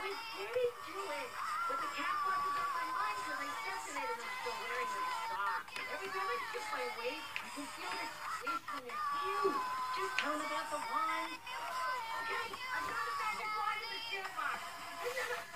was getting to it. But the cat wasn't on my mind because I stepped in it and I'm still wearing my socks. Every time I shift my weight, I can feel this squish and it's huge. Just tell them about the wand. Okay, I found the magic wand in the share box.